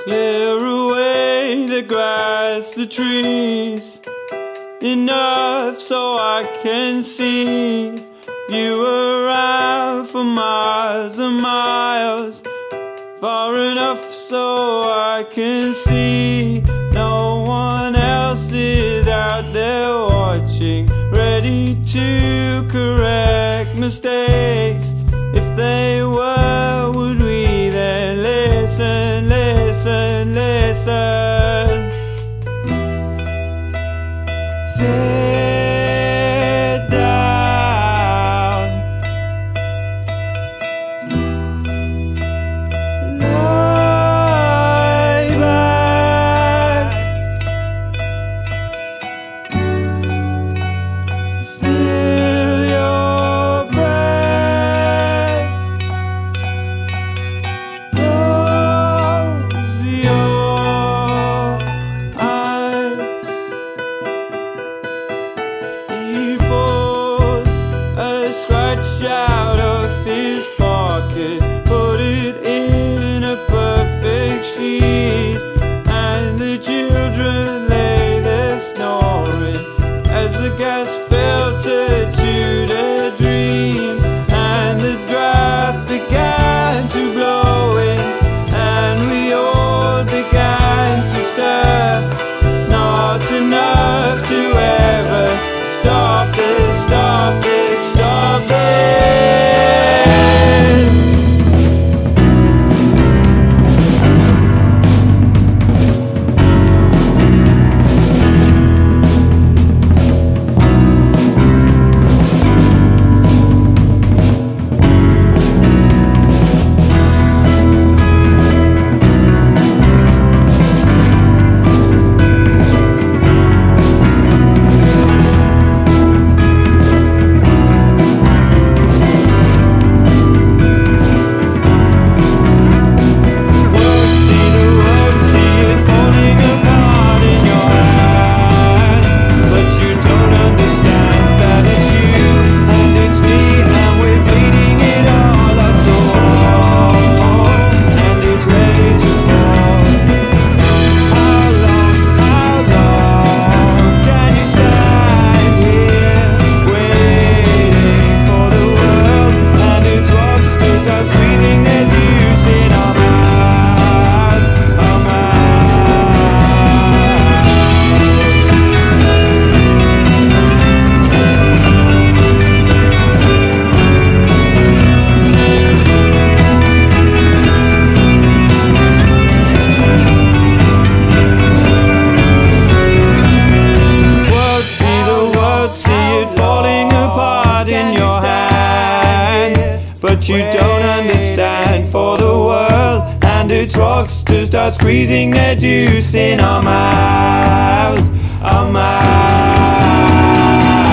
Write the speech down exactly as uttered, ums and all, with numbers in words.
Clear away the grass, the trees, enough so I can see you around for miles and miles, far enough so I can see no one else is out there watching, ready to correct mistakes. If they were, would we then listen, listen, listen? Sit down, lie back, still your breath, close your eyes. He pulled a scratch out of his pocket, put it in a perfect sheet, and the children lay there snoring as the gas filtered to their dreams, and the draft began to blow in, and we all began to stir. Not enough to ever stop this, stop this, stop this. But you don't understand, for the world and its rocks to start squeezing their juice in our mouths, our mouths.